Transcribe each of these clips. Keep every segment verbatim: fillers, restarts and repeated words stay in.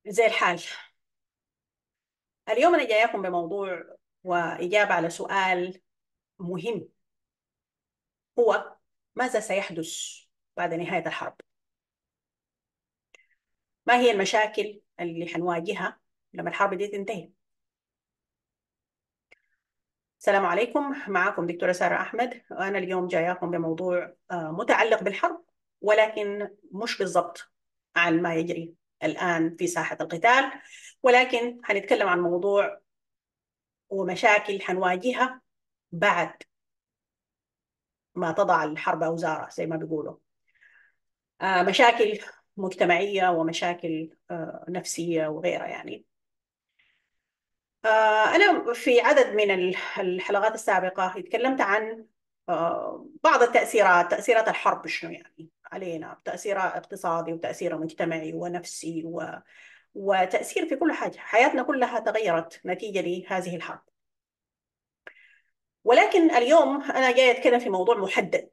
زي الحال. اليوم أنا جايكم بموضوع وإجابة على سؤال مهم، هو ماذا سيحدث بعد نهاية الحرب؟ ما هي المشاكل اللي حنواجهها لما الحرب دي تنتهي؟ السلام عليكم، معكم دكتورة سارة أحمد، وأنا اليوم جايكم بموضوع آه، متعلق بالحرب، ولكن مش بالضبط عن ما يجري الآن في ساحة القتال، ولكن حنتكلم عن موضوع ومشاكل حنواجهها بعد ما تضع الحرب أوزارها زي ما بيقولوا. آه، مشاكل مجتمعية ومشاكل آه، نفسية وغيرها يعني. آه، أنا في عدد من ال- الحلقات السابقة اتكلمت عن آه، بعض التأثيرات، تأثيرات الحرب شنو يعني علينا، تأثير اقتصادي وتأثير مجتمعي ونفسي و... وتأثير في كل حاجة، حياتنا كلها تغيرت نتيجة لهذه الحرب. ولكن اليوم أنا جاي أتكلم في موضوع محدد،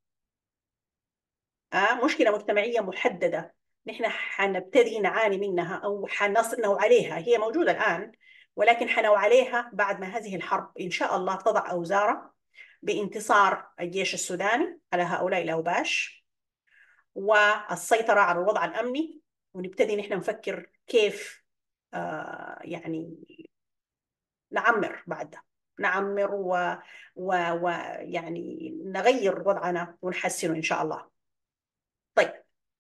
آه مشكلة مجتمعية محددة نحن حنبتدي نعاني منها أو حنصنع عليها، هي موجودة الآن ولكن حنوع عليها بعد ما هذه الحرب إن شاء الله تضع أوزارها بانتصار الجيش السوداني على هؤلاء الأوباش والسيطرة على الوضع الأمني، ونبتدي نحن نفكر كيف آه يعني نعمر بعدها، نعمر و ويعني نغير وضعنا ونحسنه إن شاء الله. طيب،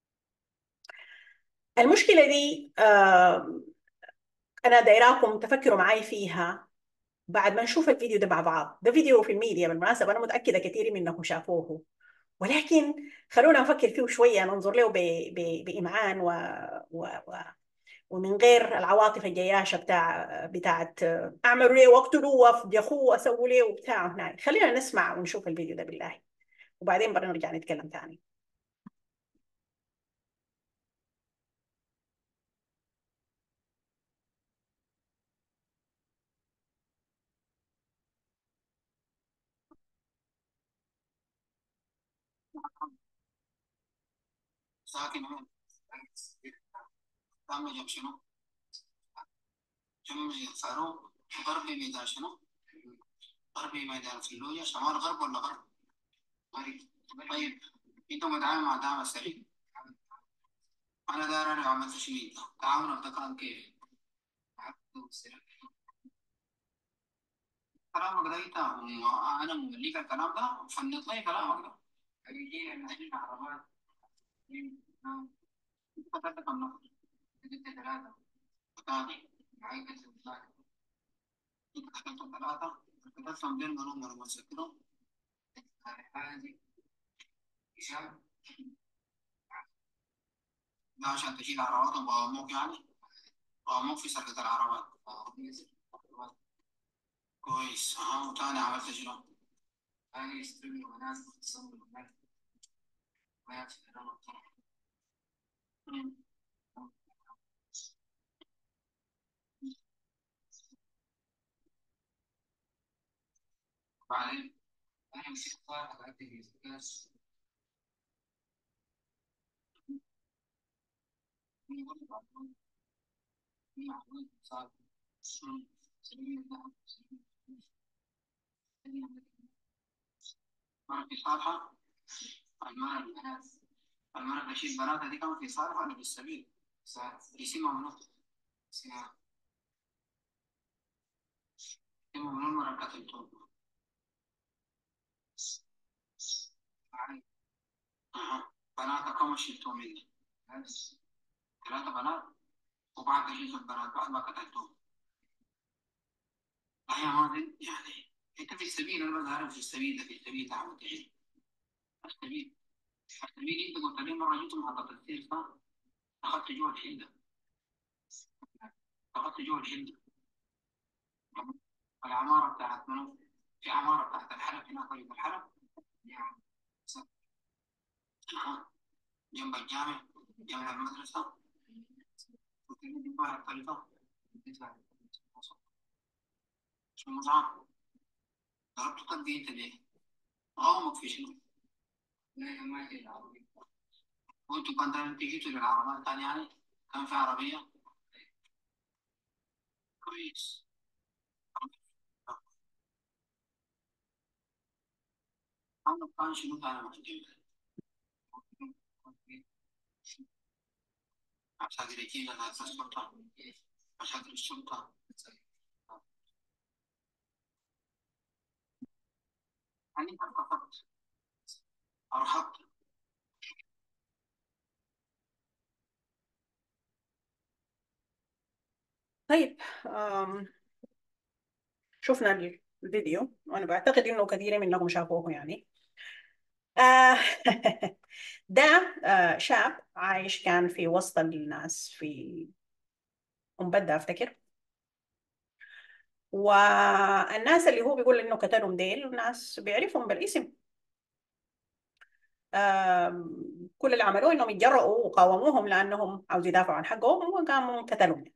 المشكلة دي آه أنا دايراكم تفكروا معي فيها بعد ما نشوف الفيديو ده مع بعض. ده فيديو في الميديا بالمناسبة، أنا متأكدة كثير منكم شافوه، ولكن خلونا نفكر فيه شوية، ننظر له ب... ب... بإمعان و... و... و... ومن غير العواطف الجياشة بتاع بتاعت أعملوا ليه واقتلوه وافضحوه وأسووا ليه وبتاع. هناك خلينا نسمع ونشوف الفيديو ده بالله، وبعدين بقى نرجع نتكلم تاني. ساكن وين؟ تعمل جنب شنو؟ جنب صاروخ غربي ميدان شنو؟ غربي ميدان فلوجة، شمال غرب ولا غرب؟ طيب، طيب، انت متعامل مع دعم السريع. انا داير انا عملت شنو؟ تعاون ده كان كيف؟ كلامك ده انت، انا موليك الكلام ده فنط لي كلامك ده. حقيقي من اجل عربات فترة كم نفر؟ جبت ثلاثة ثاني معي كسر ثلاثة، انت دخلت ثلاثة تفهم بين منهم ولا مسكرهم هذه حساب ده عشان تشيل عربات وقواموك يعني، قواموك في سرقة العربات. كويس، ها وتاني عملت شنو؟ تاني يستلم وناس تصور المال ما يعرف الكلام الطرح. بعدين أنا مسكت طاقة أدي الناس من غير بعضهم من عقول صعب سبيل الله مرة في صالحة المرة البنات، المرة بشيل بناتها دي كمان في صالحة ولا بالسبيل؟ يسمى منو؟ يسمى منو المرة قتلتهم؟ أها، بناتها كم شلتهم مني؟ ثلاثة بنات، وبعد شلت البنات بعد ما قتلتهم. أحيانا ماضي يعني أنت في السبيل، أنا ما أعرف في السبيل ده، في السبيل ده عملت إيه؟ السبيل، السبيل أنت قلت لي مرة جيت محطة السير صح؟ دخلت جوا الحلة، دخلت جوا الحلة العمارة بتاعت منو؟ في عمارة بتاعت الحلب هنا طريق الحلب يعني أها. جنب الجامع، جنب المدرسة، وتجي واحد طريقة شو مزعل؟ ضربت قد أنت ليه؟ غامض في شنو؟ لا ما هي العربية. وأنتوا كان دايما تجيتوا للعربيات الثانية يعني؟ كان في عربية؟ طيب، آم، شفنا الفيديو وأنا بعتقد إنه كثير منكم شافوه يعني. آه ده آه شاب عايش كان في وسط الناس في أم بدة أفتكر. والناس اللي هو بيقول إنه قتلهم ديل الناس بيعرفهم بالاسم. آم، كل اللي عملوه إنهم يتجرؤوا وقاوموهم لأنهم عاوز يدافعوا عن حقهم وقاموا قتلهم.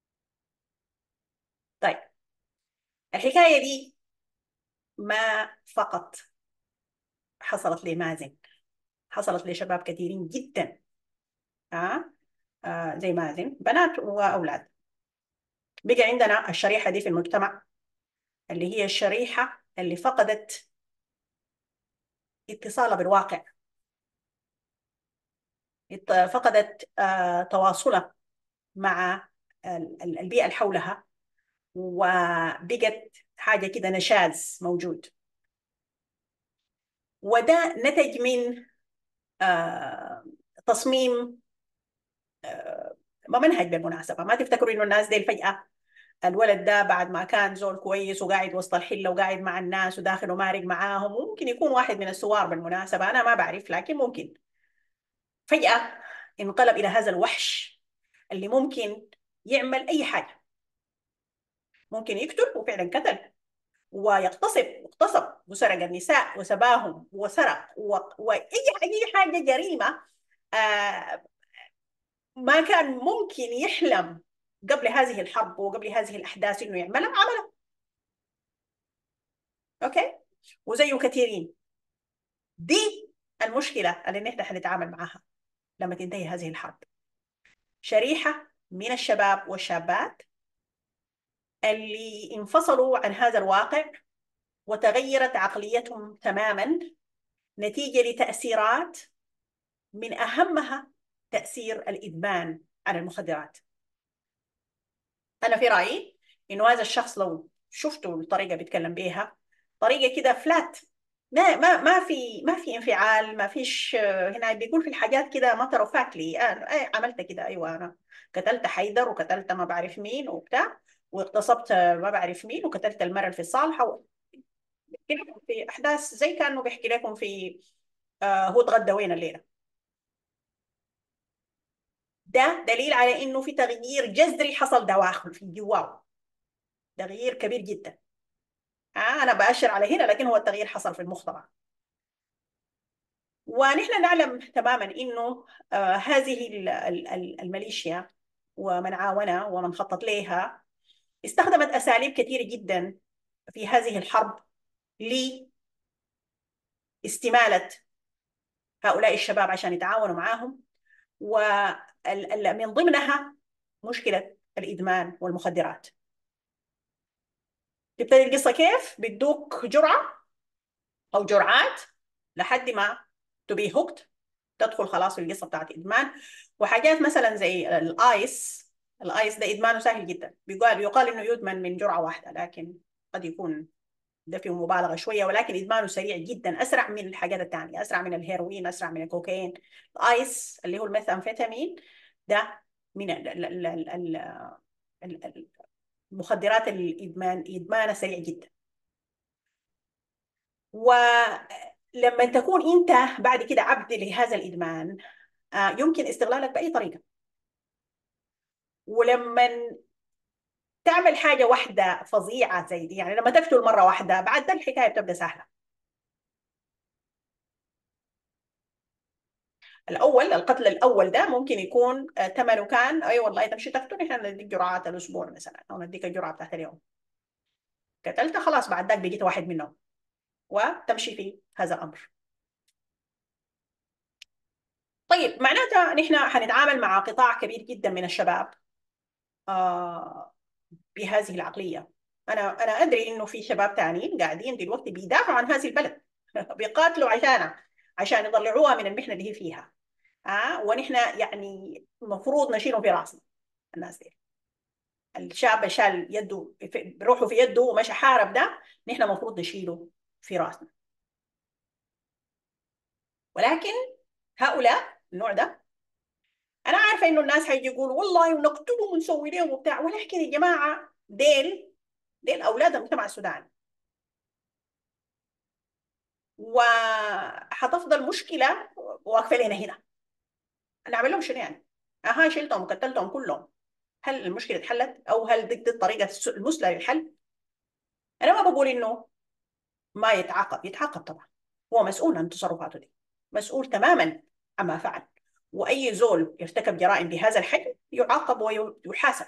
طيب، الحكاية دي ما فقط حصلت لمازن، حصلت لشباب كثيرين جدا. آه؟ آه زي مازن، بنات وأولاد. بقى عندنا الشريحة دي في المجتمع اللي هي الشريحة اللي فقدت اتصالها بالواقع، ات- فقدت آه تواصلها مع ال- ال- البيئة اللي حولها، وبقت حاجة كده نشاز موجود. وده نتج من آه تصميم آه منهج. بالمناسبة ما تفتكروا إنه الناس دي فجأة الولد ده بعد ما كان زول كويس وقاعد وسط الحلة وقاعد مع الناس وداخل ومارق معاهم، وممكن يكون واحد من السوار بالمناسبة، أنا ما بعرف لكن ممكن فجأة انقلب إلى هذا الوحش اللي ممكن يعمل أي حاجة. ممكن يقتل وفعلا قتل، ويغتصب واغتصب وسرق النساء وسباهم وسرق و... وأي أي حاجة جريمة آه ما كان ممكن يحلم قبل هذه الحرب وقبل هذه الأحداث إنه يعملها عملها. أوكي، وزيه كثيرين. دي المشكلة اللي نحن حنتعامل معها لما تنتهي هذه الحرب. شريحة من الشباب والشابات اللي انفصلوا عن هذا الواقع وتغيرت عقليتهم تماما نتيجة لتأثيرات من أهمها تأثير الإدمان على المخدرات. أنا في رأيي إنه هذا الشخص لو شفتوا الطريقة بيتكلم بيها، طريقة كده فلات، ما ما ما في ما في انفعال، ما فيش. آه، هنا بيقول في الحاجات كده ماتر اوف فاكتلي، انا عملت كده، ايوه انا قتلت حيدر وقتلت ما بعرف مين وبتاع، واغتصبت ما بعرف مين وقتلت المرأة اللي في الصالحة و... كده في احداث زي كانه بيحكي لكم في آه هو اتغدى وين الليله. ده دليل على انه في تغيير جذري حصل دواخل في جواه، تغيير كبير جدا. آه انا بأشر على هنا، لكن هو التغيير حصل في المخ طبعا. ونحن نعلم تماما انه آه هذه ال- ال- ال- الميليشيا ومن عاونها ومن خطط لها استخدمت اساليب كثيره جدا في هذه الحرب لاستماله هؤلاء الشباب عشان يتعاونوا معاهم. ومن ضمنها مشكله الادمان والمخدرات. تبتدي القصه كيف؟ بيدوك جرعه او جرعات لحد ما تبي هوكت، تدخل خلاص في القصه بتاعت ادمان. وحاجات مثلا زي الايس. الايس ده ادمانه سهل جدا، بيقال يقال انه يدمن من جرعه واحده، لكن قد يكون ده فيه مبالغه شويه، ولكن ادمانه سريع جدا، اسرع من الحاجات الثانيه، اسرع من الهيروين، اسرع من الكوكايين. الايس اللي هو الميثامفيتامين ده من ال- ال- ال- ال- ال- المخدرات الادمان، ادمانه سريع جدا. ولما تكون انت بعد كده عبد لهذا الادمان، آه، يمكن استغلالك باي طريقه. ولما تعمل حاجه واحده فظيعه زي دي، يعني لما تقتل مره واحده، بعد ده الحكايه بتبدا سهله. الاول القتل الاول ده ممكن يكون آه، ثمنه كان اي والله تمشي تقتل، احنا نديك جرعات الاسبوع مثلا او نديك الجرعه بتاعت اليوم. قتلت خلاص، بعد ذاك بقيت واحد منهم وتمشي في هذا الامر. طيب، معناتها نحن حنتعامل مع قطاع كبير جدا من الشباب، آه بهذه العقلية. أنا أنا أدري إنه في شباب تانيين قاعدين دلوقتي بيدافعوا عن هذه البلد بيقاتلوا عشانها، عشان يطلعوها من المحنة اللي هي فيها. آه ونحن يعني المفروض نشيلهم في راسنا الناس دي. الشعب شال يده في- بروحه في يده ومشى حارب ده، نحن المفروض نشيله في راسنا. ولكن هؤلاء النوع ده، انا عارفه انه الناس هيجي يقولوا والله ونقتلهم ونسوي لهم وبتاع، ولكن يا جماعه ديل ديل اولاد المجتمع السوداني، وحتفضل مشكله واقفه لنا هنا. نعمل لهم شنو يعني؟ اها شلتهم وقتلتهم كلهم، هل المشكله اتحلت؟ او هل دي, دي الطريقه المثلى للحل؟ انا ما بقول انه ما يتعاقب، يتعاقب طبعا، هو مسؤول عن تصرفاته دي، مسؤول تماما عما فعل. واي زول يرتكب جرائم بهذا الحجم يعاقب ويحاسب.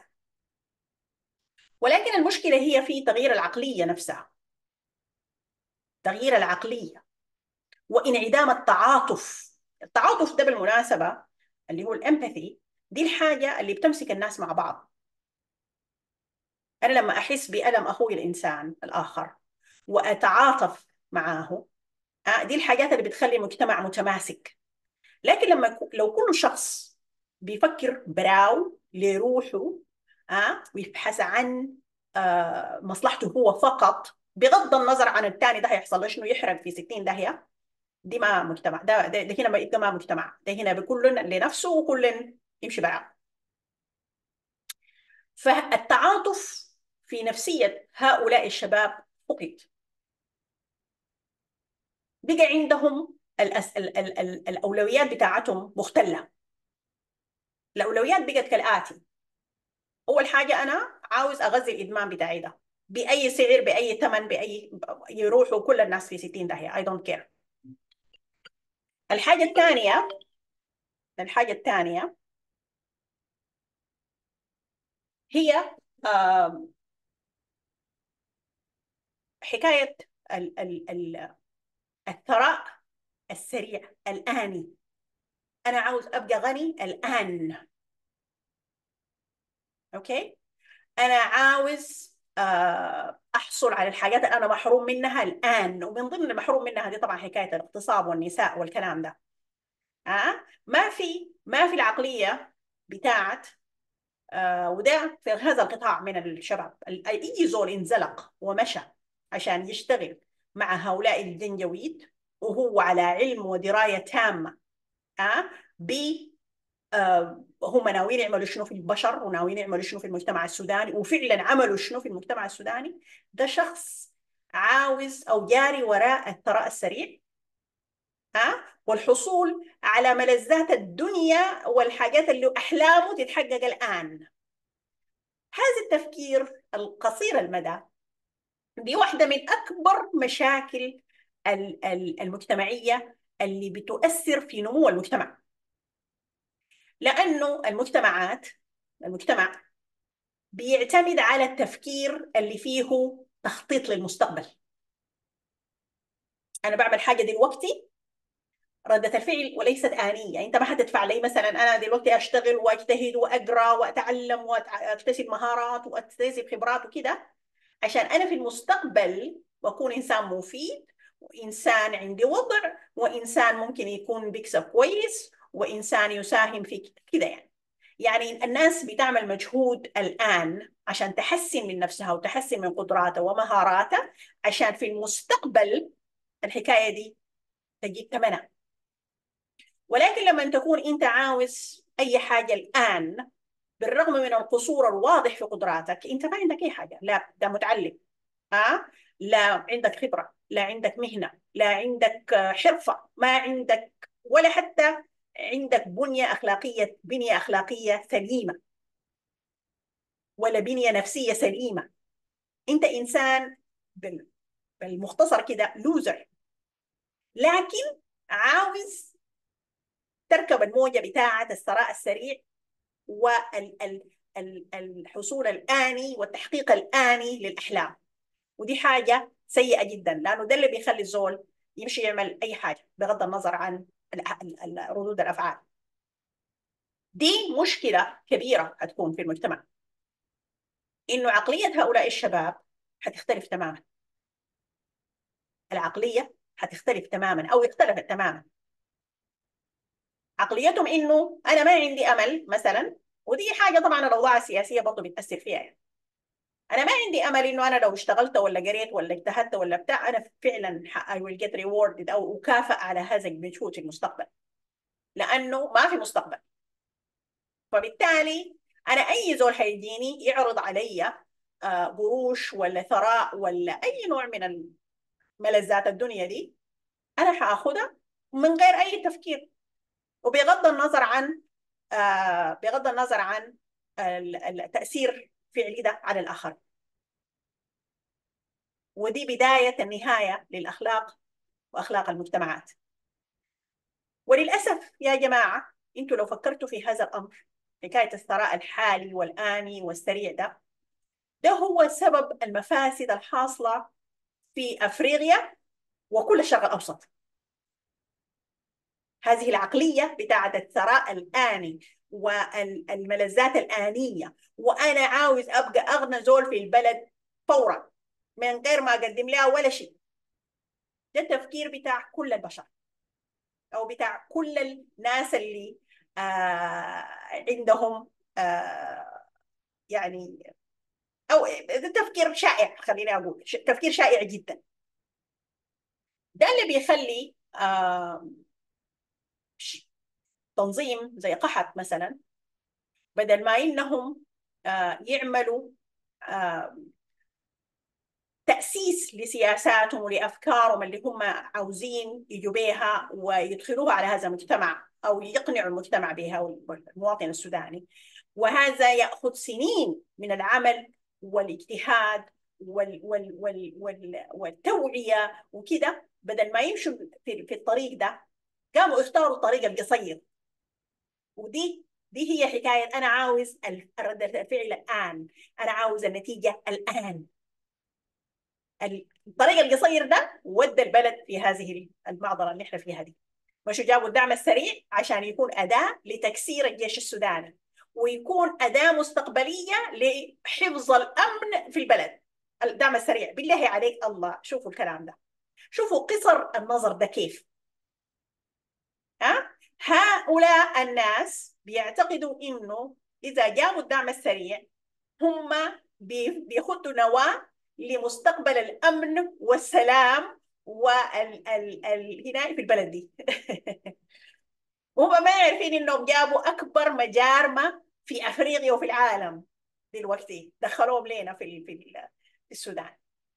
ولكن المشكله هي في تغيير العقليه نفسها، تغيير العقليه وانعدام التعاطف. التعاطف ده بالمناسبه اللي هو الامباثي، دي الحاجه اللي بتمسك الناس مع بعض. انا لما احس بالم اخوي الانسان الاخر واتعاطف معاه، آه، دي الحاجات اللي بتخلي المجتمع متماسك. لكن لما يكو- لو كل شخص بيفكر براو لروحه، آه ويبحث عن آه مصلحته هو فقط، بغض النظر عن الثاني ده هيحصل له شنو، يحرق في ستين داهية، دي ما مجتمع ده, ده, ده هنا ما يبقى ما مجتمع، ده هنا بكل لنفسه وكل يمشي براو. فالتعاطف في نفسية هؤلاء الشباب فقد، بقى عندهم الأس... ال... ال... ال... الأولويات بتاعتهم مختلة. الأولويات بقت كالآتي: اول حاجه انا عاوز اغذي الادمان بتاعي ده باي سعر، باي ثمن، باي، يروحوا كل الناس في ستين داهيه، اي دونت كير. الحاجه الثانيه الحاجه الثانيه هي آم، حكايه ال ال ال الثراء السريع الاني. انا عاوز ابقى غني الان. اوكي، انا عاوز آه، احصل على الحاجات اللي انا محروم منها الان. ومن ضمن المحروم منها دي طبعا حكايه الاغتصاب والنساء والكلام ده. آه ما في ما في العقليه بتاعت آه وده في هذا القطاع من الشباب، ال- اي زول انزلق ومشى عشان يشتغل مع هؤلاء الجنجويد وهو على علم ودرايه تامه آه ب آه هم ناويين يعملوا شنو في البشر، وناويين يعملوا شنو في المجتمع السوداني، وفعلا عملوا شنو في المجتمع السوداني. ده شخص عاوز او جاري وراء الثراء السريع، ها، والحصول على ملذات الدنيا والحاجات اللي أحلامه تتحقق الآن. هذا التفكير القصير المدى دي واحدة من أكبر مشاكل ال- ال- المجتمعية اللي بتؤثر في نمو المجتمع. لأنه المجتمعات المجتمع بيعتمد على التفكير اللي فيه تخطيط للمستقبل. أنا بعمل حاجة دلوقتي ردة الفعل وليست آنية. يعني أنت ما حتدفع لي مثلا أنا دلوقتي أشتغل وأجتهد وأقرأ وأتعلم وأكتسب مهارات وأكتسب خبرات وكده عشان أنا في المستقبل وأكون إنسان مفيد، وإنسان عندي وضع، وإنسان ممكن يكون بيكسب كويس، وإنسان يساهم في كده. يعني يعني الناس بتعمل مجهود الآن عشان تحسن من نفسها وتحسن من قدراتها ومهاراتها، عشان في المستقبل الحكاية دي تجيب ثمنها. ولكن لما تكون انت عاوز اي حاجه الان، بالرغم من القصور الواضح في قدراتك، انت ما عندك اي حاجه، لا ده متعلم، ها أه؟ لا عندك خبره، لا عندك مهنه، لا عندك حرفه، ما عندك ولا حتى عندك بنيه اخلاقيه بنيه اخلاقيه سليمه، ولا بنيه نفسيه سليمه. انت انسان بالمختصر كده لوزر. لكن عاوز تركب الموجه بتاعه الثراء السريع والحصول الآني والتحقيق الآني للأحلام. ودي حاجة سيئة جدا، لأنه ده اللي بيخلي الزول يمشي يعمل أي حاجة بغض النظر عن ردود الأفعال. دي مشكلة كبيرة هتكون في المجتمع إنه عقلية هؤلاء الشباب حتختلف تماما. العقلية حتختلف تماما أو اختلفت تماما. عقليتهم إنه أنا ما عندي أمل مثلا، ودي حاجة طبعا الأوضاع السياسية برضه بتأثر فيها يعني. أنا ما عندي أمل إنه أنا لو اشتغلت ولا قريت ولا اجتهدت ولا بتاع أنا فعلا I will get rewarded أو أكافأ على هذا المجهود في المستقبل، لأنه ما في مستقبل. فبالتالي أنا أي زول هيجيني يعرض علي آه، قروش ولا ثراء ولا أي نوع من ملذات الدنيا دي، أنا هاخدها من غير أي تفكير، وبغض النظر عن آه بغض النظر عن التأثير فعلي ده على الآخر. ودي بداية النهاية للأخلاق وأخلاق المجتمعات. وللأسف يا جماعة، أنتوا لو فكرتوا في هذا الأمر، حكاية الثراء الحالي والآني والسريع ده، ده هو سبب المفاسد الحاصلة في أفريقيا وكل الشرق الأوسط. هذه العقلية بتاعت الثراء الآني والملذات الآنية، وأنا عاوز أبقى أغنى زول في البلد فورا من غير ما أقدم لها ولا شيء. ده التفكير بتاع كل البشر أو بتاع كل الناس اللي آه عندهم آه يعني، أو ده تفكير شائع، خليني أقول تفكير شائع جدا. ده اللي بيخلي آه تنظيم زي قحط مثلا، بدل ما إنهم آه يعملوا آه تأسيس لسياساتهم ولأفكارهم اللي هم عاوزين يجوا بيها ويدخلوها على هذا المجتمع أو يقنعوا المجتمع بها والمواطن السوداني، وهذا يأخذ سنين من العمل والاجتهاد وال وال وال وال والتوعية وكده. بدل ما يمشوا في, في الطريق ده، قاموا اختاروا الطريق القصير. ودي دي هي حكاية أنا عاوز رد الفعل الآن، أنا عاوز النتيجة الآن. الطريق القصير ده ودى البلد في هذه المعضله اللي احنا فيها دي. مشوا جابوا الدعم السريع عشان يكون اداه لتكسير الجيش السوداني، ويكون اداه مستقبليه لحفظ الامن في البلد. الدعم السريع، بالله عليك الله شوفوا الكلام ده، شوفوا قصر النظر ده كيف. ها هؤلاء الناس بيعتقدوا انه اذا جابوا الدعم السريع هم بيخدوا نواه لمستقبل الامن والسلام والهناء في البلد دي. وهم ما يعرفين انهم جابوا اكبر مجارمه في افريقيا وفي العالم دلوقتي، دخلوهم لنا في في السودان.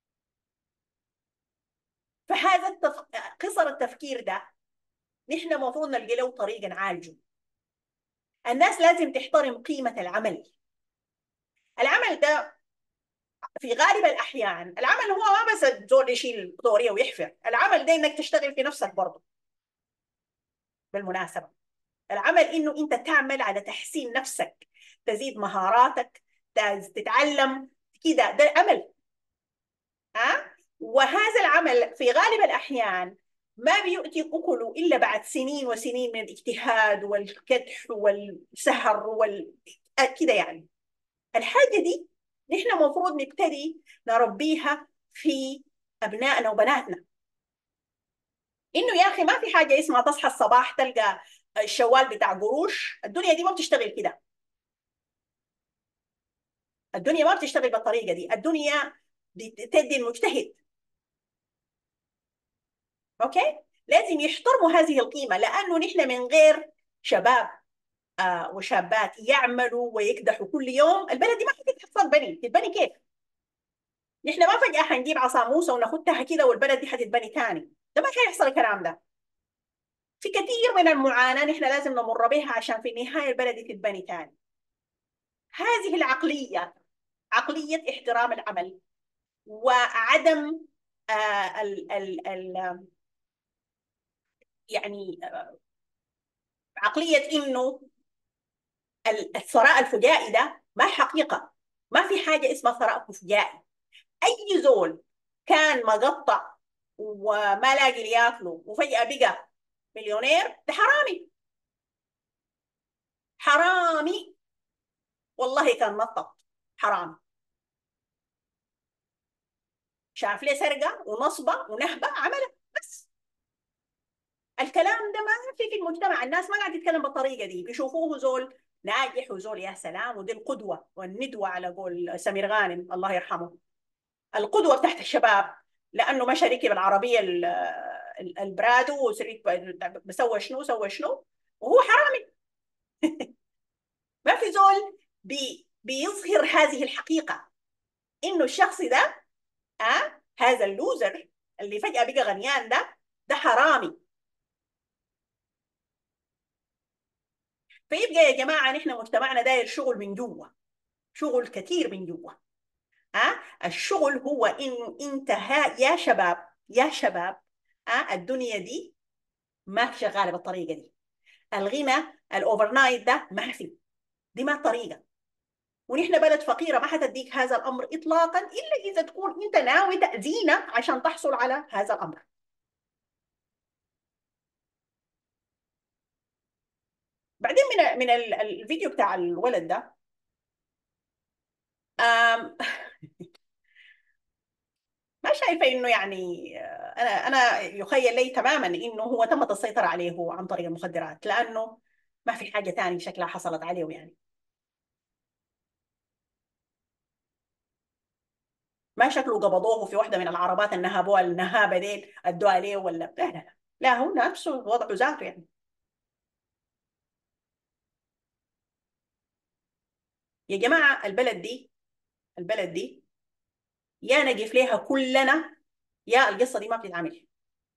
فهذا التف... قصر التفكير ده نحن المفروض نلقى له طريقه نعالجه. الناس لازم تحترم قيمه العمل. العمل ده في غالب الأحيان، العمل هو ما بس الزول يشيل دورية ويحفر، العمل ده إنك تشتغل في نفسك برضه. بالمناسبة، العمل إنه أنت تعمل على تحسين نفسك، تزيد مهاراتك، تتعلم كده، ده عمل. ها؟ وهذا العمل في غالب الأحيان ما بيؤتي أكله إلا بعد سنين وسنين من الاجتهاد والكدح والسهر وال كده يعني. الحاجة دي نحن المفروض نبتدي نربيها في أبنائنا وبناتنا. إنه يا أخي ما في حاجة اسمها تصحى الصباح تلقى الشوال بتاع قروش. الدنيا دي ما بتشتغل كده. الدنيا ما بتشتغل بالطريقة دي. الدنيا تدي المجتهد. أوكي؟ لازم يحترموا هذه القيمة، لأنه نحن من غير شباب آه وشابات يعملوا ويكدحوا كل يوم، البلد دي ما حتتحصل بني. تتبني كيف؟ نحن ما فجأة حنجيب عصا موسى وناخدها كده والبلد دي حتتبني تاني. ده ما حيحصل الكلام ده. في كثير من المعاناة نحن لازم نمر بها عشان في النهاية البلد دي تتبني تاني. هذه العقلية، عقلية احترام العمل وعدم آه ال ال ال يعني آه عقلية إنه الثراء الفجائي ده ما حقيقة. ما في حاجة اسمها ثراء فجائي. أي زول كان مقطع وما لاقي اللي ياكله وفجأة بقى مليونير، ده حرامي. حرامي والله كان نطط حرام. شاف ليه سرقه ونصبه ونهبه عملها بس. الكلام ده ما في في المجتمع، الناس ما قاعده تتكلم بالطريقه دي، بيشوفوه زول ناجح وزول يا سلام، ودي القدوه والندوه على قول سمير غانم الله يرحمه، القدوه بتاعت الشباب، لانه مشى ركب العربيه ال- ال- البرادو وسريك بسوى شنو سوى شنو، وهو حرامي. ما في زول بي بيظهر هذه الحقيقه، انه الشخص ده آه هذا اللوزر اللي فجاه بقى غنيان ده ده حرامي. فيبقى يا جماعه نحن مجتمعنا داير شغل من جوا، شغل كثير من جوا. ها الشغل هو انه انت ها يا شباب يا شباب، ها الدنيا دي ما شغاله بالطريقه دي، الغنى الاوفر نايت ده ما في، دي ما الطريقه. ونحن بلد فقيره ما حتديك هذا الامر اطلاقا، الا اذا تكون انت ناوي تاذينا عشان تحصل على هذا الامر. بعدين من من ال- الفيديو بتاع الولد ده، آم، ما شايفه انه يعني آه، انا انا يخيل لي تماما انه هو تمت السيطره عليه عن طريق المخدرات، لانه ما في حاجه ثانيه شكلها حصلت عليه يعني. ما شكله قبضوه في واحده من العربات النهابوها النهابه ديل ادوها عليه ولا لا لا لا، لا هو نفسه وضعه ذاته يعني. يا جماعه البلد دي، البلد دي يا نقف ليها كلنا، يا القصه دي ما بتتعمل.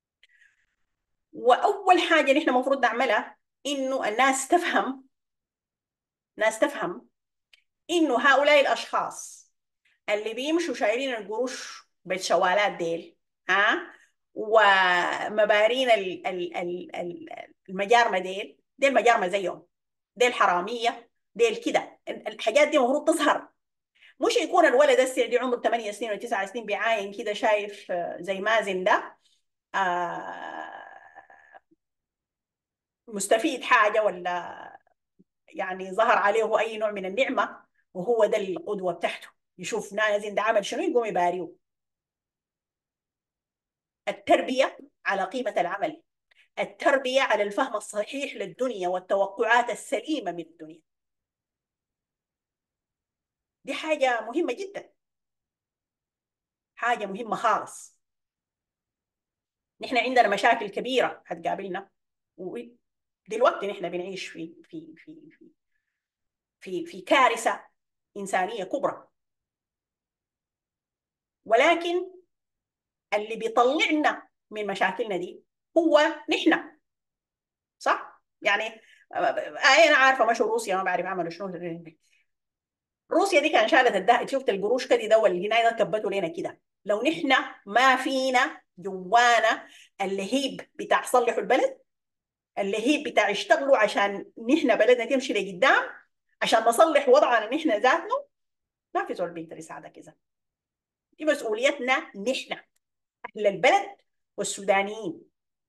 واول حاجه نحن المفروض نعملها انه الناس تفهم، ناس تفهم انه هؤلاء الاشخاص اللي بيمشوا شايلين القروش بالشوالات ديل، ها، ومبارين ال- ال- ال- ال- المجارمه ديل، ديل مجارمه زيهم، ديل حراميه، ديل كده. الحاجات دي المفروض تظهر، مش يكون الولد السعدي عمره ثمانية سنين ولا تسعة سنين بيعاين كده شايف آه، زي مازن ده آه، مستفيد حاجه، ولا يعني ظهر عليه اي نوع من النعمه، وهو ده القدوه بتاعته، يشوف مازن ده عمل شنو يقوم يباريه. التربيه على قيمه العمل، التربيه على الفهم الصحيح للدنيا والتوقعات السليمه من الدنيا، دي حاجه مهمه جدا، حاجه مهمه خالص. نحن عندنا مشاكل كبيره هتقابلنا، ودلوقتي نحن بنعيش في في في في في, في كارثه انسانيه كبرى، ولكن اللي بيطلعنا من مشاكلنا دي هو نحن، صح؟ يعني آه، انا عارفه مشوا روسيا ما بعرف عملوا شنو. روسيا دي كان شالت الدهب، شفت القروش كده ده والجنيه ده كبته لنا كده. لو نحن ما فينا جوانا اللهيب بتاع صلحوا البلد، اللهيب بتاع يشتغلوا عشان نحن بلدنا تمشي لقدام، عشان نصلح وضعنا نحن ذاتنا، ما في زول بيقدر يساعدك كذا. دي مسؤوليتنا نحن اهل البلد والسودانيين.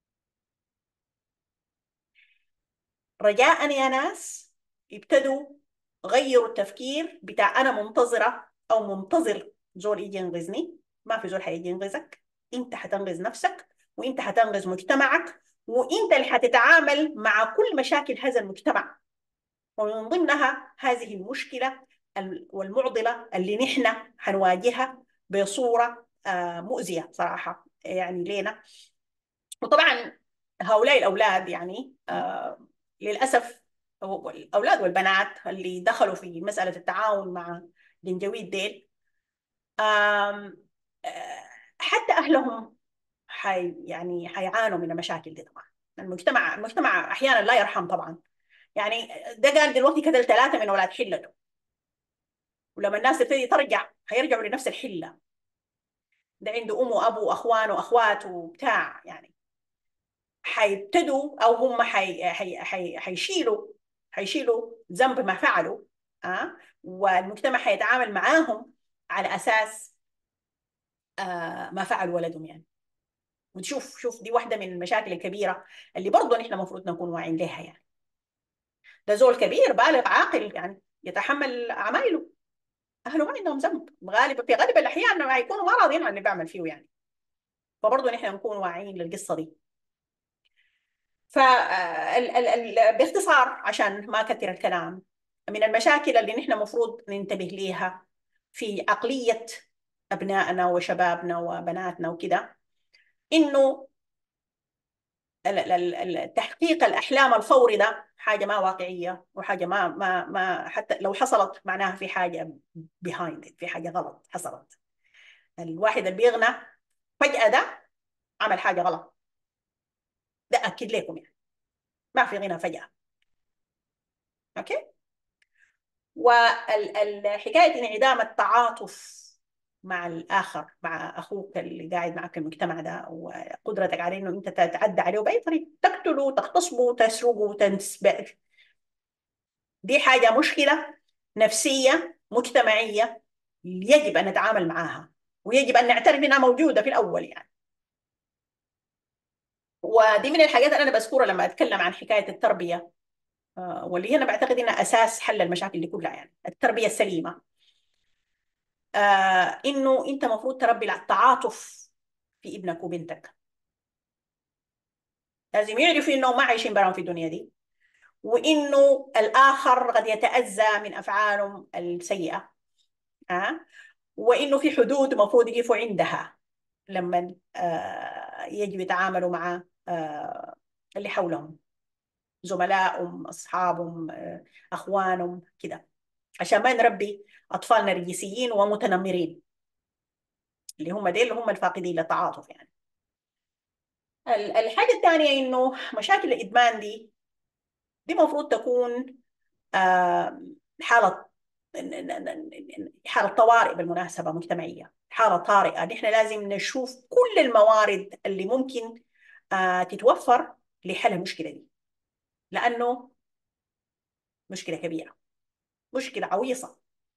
رجاء يا ناس ابتدوا غيروا التفكير بتاع انا منتظره او منتظر زول يجي ينقذني. ما في زول حيجي ينقذك، انت حتنقذ نفسك، وانت حتنقذ مجتمعك، وانت اللي حتتعامل مع كل مشاكل هذا المجتمع، ومن ضمنها هذه المشكله والمعضله اللي نحن حنواجهها بصوره آه، مؤذيه صراحه يعني لينا. وطبعا هؤلاء الأولاد يعني آه للأسف، الأولاد والبنات اللي دخلوا في مسألة التعاون مع جنجويد ديل، آم، آه حتى أهلهم حي يعني حيعانوا من المشاكل دي طبعا. المجتمع المجتمع أحيانا لا يرحم طبعا. يعني ده قال دلوقتي قتل ثلاثة من أولاد حلته، ولما الناس تبتدي ترجع هيرجعوا لنفس الحلة. ده عنده أم وأبو وأخوان وأخوات وبتاع يعني، حيبتدوا او هم حي... حي... حي... حيشيلوا حيشيلوا ذنب ما فعلوا. أه؟ والمجتمع حيتعامل معاهم على اساس آه ما فعل ولدهم يعني. وتشوف شوف دي واحده من المشاكل الكبيره اللي برضه نحن المفروض نكون واعيين لها يعني. ده زول كبير بالغ عاقل يعني يتحمل عمايله. اهله ما عندهم ذنب، غالبا في غالب الاحيان ما يكونوا ما راضيين عن اللي بيعمل فيه يعني. فبرضه نحن نكون واعيين للقصه دي. ف ال- ال- ال- باختصار عشان ما كثر الكلام، من المشاكل اللي نحن المفروض ننتبه ليها في عقليه ابنائنا وشبابنا وبناتنا وكده، انه ال- ال- ال- تحقيق الاحلام الفوري ده حاجه ما واقعيه، وحاجه ما ما ما حتى لو حصلت معناها في حاجه behind it، في حاجه غلط حصلت. الواحد اللي بيغنى فجاه ده عمل حاجه غلط، ده اكد لكم يعني. ما في غنى فجاه. اوكي. والحكايه انعدام التعاطف مع الاخر، مع اخوك اللي قاعد معك في المجتمع ده، وقدرتك عليه انه انت تتعدى عليه باي طريقه، تقتله، تغتصبه، تسرقه، تنسبه، دي حاجة مشكلة نفسية مجتمعية يجب أن نتعامل معها، ويجب أن نعترف أنها موجودة في الأول يعني. ودي من الحاجات اللي أنا بذكرها لما أتكلم عن حكاية التربية، آه، واللي أنا بعتقد أنها أساس حل المشاكل دي كلها يعني، التربية السليمة. آه، إنه أنت المفروض تربي على التعاطف في ابنك وبنتك. لازم يعرفوا إنه ما عايشين براهم في الدنيا دي، وإنه الآخر قد يتأذى من أفعالهم السيئة. آه؟ وإنه في حدود المفروض يقفوا عندها لما آه، يجب يتعاملوا مع آه، اللي حولهم، زملائهم، أصحابهم، آه، أخوانهم كده، عشان ما نربي أطفال نرجسيين ومتنمرين، اللي هم ديل اللي هم الفاقدين للتعاطف يعني. ال- الحاجة الثانية إنه مشاكل الإدمان دي دي المفروض تكون آه، حالة حالة طوارئ بالمناسبة مجتمعية، حالة طارئة. نحن لازم نشوف كل الموارد اللي ممكن آه، تتوفر لحل المشكلة دي، لأنه مشكلة كبيرة، مشكلة عويصة.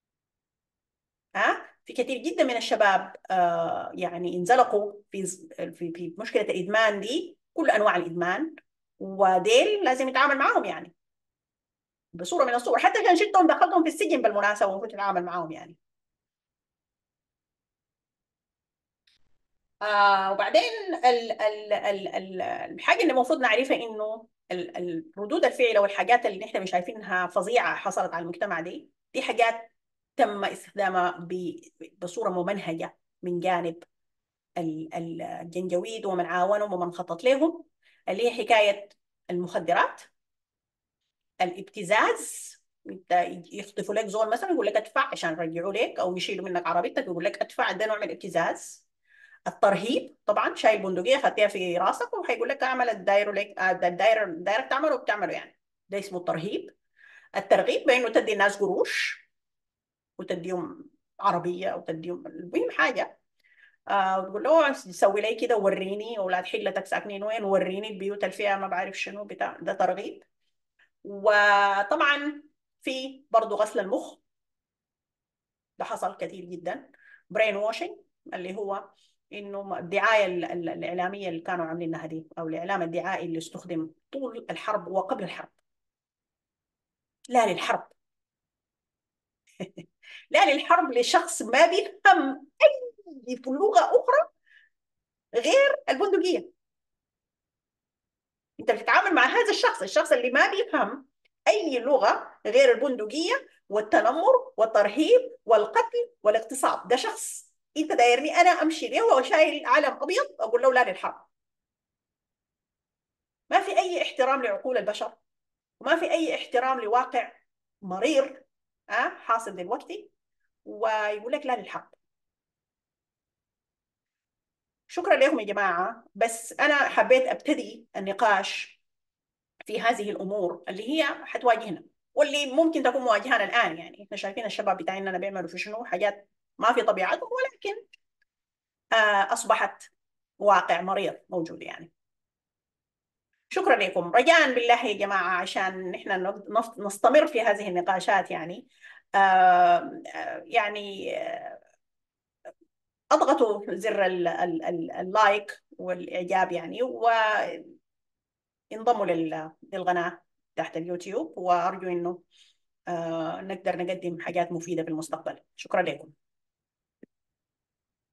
ها في كثير جدا من الشباب آه، يعني انزلقوا في في في مشكلة الإدمان دي، كل أنواع الإدمان، وديل لازم يتعامل معاهم يعني بصورة من الصور. حتى كان شلتهم دخلتهم في السجن بالمناسبة، ومفروض تتعامل معاهم يعني. آه وبعدين ال ال ال ال الحاجة اللي المفروض نعرفها إنه ال- ال- ردود الفعل والحاجات اللي نحن مش شايفينها فظيعة حصلت على المجتمع دي، دي حاجات تم استخدامها ب- بصورة ممنهجة من جانب ال- ال- الجنجويد ومن عاونهم ومن خطط لهم، اللي هي حكاية المخدرات، الابتزاز. انت يخطفوا لك زول مثلا يقول لك ادفع عشان يرجعوا لك، او يشيلوا منك عربيتك يقول لك ادفع، ده نوع من الابتزاز. الترهيب طبعا، شايل بندقيه خدتها في راسك وهيقول لك اعمل الداير لك، آه، ده الداير الداير بتعمله وبتعمله يعني، ده اسمه الترهيب. الترغيب بانه تدي الناس قروش، وتديهم عربيه، او تديهم المهم حاجه، آه وتقول له سوي لي كده ووريني اولاد حلتك ساكنين وين، وريني البيوت اللي فيها ما بعرف شنو بتاع، ده ترغيب. وطبعا في برضه غسل المخ، ده حصل كثير جدا. برين واشنج، اللي هو انه الدعايه ال- ال- الاعلاميه اللي كانوا عاملينها دي، او الاعلام الدعائي اللي استخدم طول الحرب وقبل الحرب، لا للحرب لا للحرب لشخص ما بيفهم اي لغه اخرى غير البندقيه. انت بتتعامل مع هذا الشخص، الشخص اللي ما بيفهم اي لغه غير البندقيه والتنمر والترهيب والقتل والاغتصاب، ده شخص انت دايرني انا امشي له وهو شايل علم ابيض اقول له لا للحرب. ما في اي احترام لعقول البشر، وما في اي احترام لواقع مرير أه؟ حاصل دلوقتي، ويقول لك لا للحرب. شكرا لكم يا جماعه، بس انا حبيت ابتدي النقاش في هذه الامور اللي هي حتواجهنا، واللي ممكن تكون مواجهانا الان يعني. احنا شايفين الشباب بتاعنا بيعملوا في شنو حاجات ما في طبيعتهم، ولكن آه اصبحت واقع مرير موجود يعني. شكرا لكم، رجاء بالله يا جماعة عشان نحن نف- نستمر في هذه النقاشات يعني. آه آه، يعني آه، اضغطوا زر ال- ال- ال- اللايك والإعجاب يعني، وانضموا لل- للقناة تحت اليوتيوب، وأرجو إنه آه، نقدر نقدم حاجات مفيدة في المستقبل. شكرا لكم.